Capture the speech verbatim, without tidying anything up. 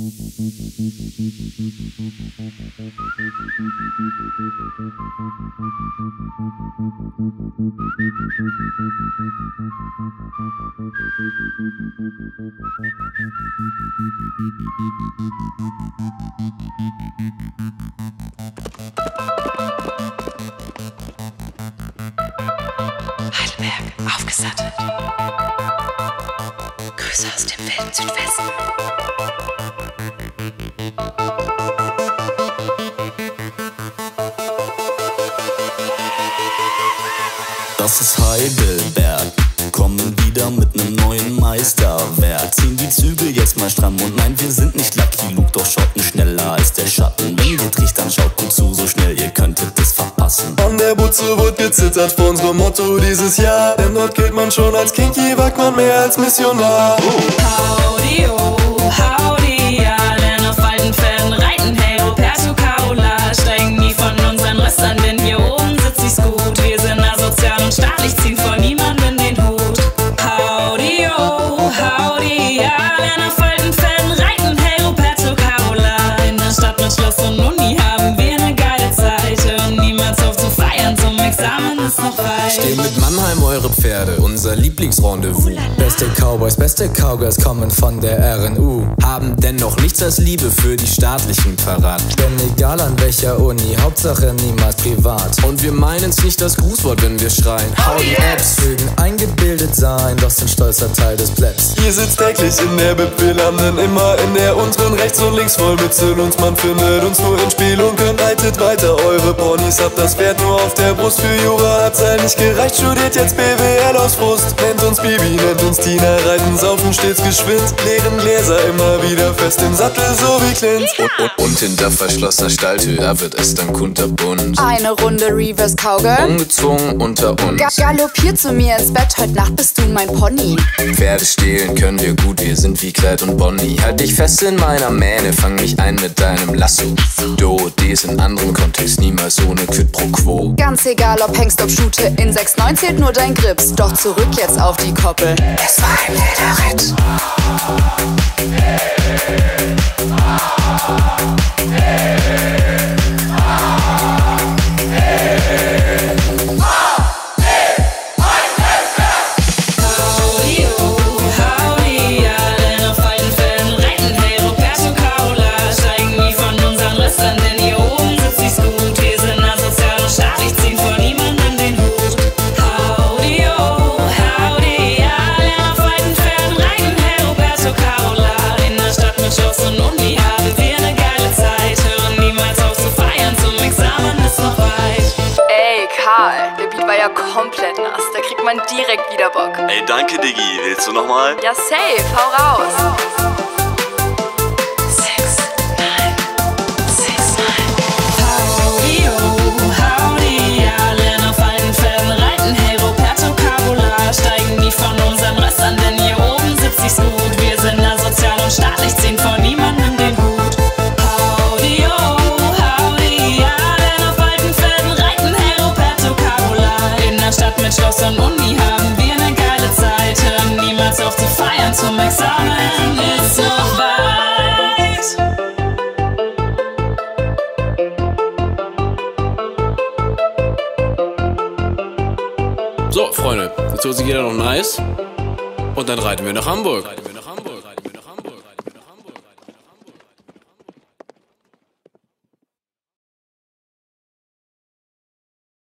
Heidelberg, aufgesattelt. Grüße aus dem wilden Südwesten. Das ist Heidelberg, kommen wieder mit nem neuen Meisterwerk. Ziehen die Zügel jetzt mal stramm und nein, wir sind nicht Lucky Luke, doch Schotten schneller als der Schatten. Wenn ihr riecht, dann schaut gut zu, so schnell ihr könntet es verpassen. An der Butze wird gezittert vor unserem Motto dieses Jahr, denn dort gilt man schon als Kinky, wagt man mehr als Missionar. Oh. Howdy, oh, howdy, ja, denn auf alten Pferden reiten, hey, Roberto Carola, steigen nie von unseren Röstern, denn hier oben sitzt sich's gut. Wir sind asozial und staatlich, ziehen vor niemandem den Hut. Howdy, oh, howdy, ja, denn auf alten Pferden reiten, hey, Roberto Carola. In der Stadt mit Schloss und Uni haben wir ne geile Zeit, hören niemals auf zu feiern, zum Examen ist noch weit. Stehen mit Mannheim eure Pferde, unser Lieblingsrendezvous. Beste Cowboys, beste Cowgirls kommen von der R N U. Haben dennoch nichts als Liebe für die staatlichen Parat. Denn egal an welcher Uni, Hauptsache niemals privat. Und wir meinen's nicht das Grußwort, wenn wir schreien Howdy Apps. Mögen eingebildet sein, doch sind stolzer Teil des Plebs. Ihr sitzt täglich in der Bib, wir landen immer in der unteren rechts und links voll mit Zinn. Und man findet uns nur in Spiel und könnt reitet weiter eure Ponys. Habt das Pferd nur auf der Brust, für Jura hat's halt nicht gereicht. Studiert jetzt B W L aus Frust, nennt uns Bibi, nennt uns Tina, reiten, saufen stets geschwind. Leeren Gläser immer wieder fest im Sattel, so wie Clint. Und, und, und hinter verschlossener Stalltür, da wird es dann kunterbunt. Eine Runde Reverse Cowgirl. Ungezwungen unter uns. Ga galoppier zu mir ins Bett, heute Nacht bist du mein Pony. Pferde stehlen können wir gut, wir sind wie Clyde und Bonnie. Halt dich fest in meiner Mähne, fang mich ein mit deinem Lasso. Do, Ds in anderen Kontext, niemals ohne Quid pro Quo. Ganz egal ob hängst, ob Schute, in sechs neun zählt nur dein Grips. Doch zurück jetzt auf die Koppel. Es war ein wilder Ritt. Der Beat war ja komplett nass, da kriegt man direkt wieder Bock. Ey, danke Diggi, willst du nochmal? Ja, safe, hau raus. Howdy, oh, howdy, ja, denn auf alten Pferden reiten, hey, Roberto Carola, steigen nie von unseren Röstern, denn hier oben sitzt sich's gut. Wir sind asozial und staatlich, ziehen vor niemandem den Hut. Howdy, oh, howdy, ja, denn auf alten Pferden reiten, hey, Roberto Carola. In der Stadt mit Schloss und Uni haben wir ne geile Zeit, hören niemals auf zu feiern, zum Examen ist noch weit. So, Freunde, jetzt holt sich jeder noch nice. Und dann reiten wir nach Hamburg.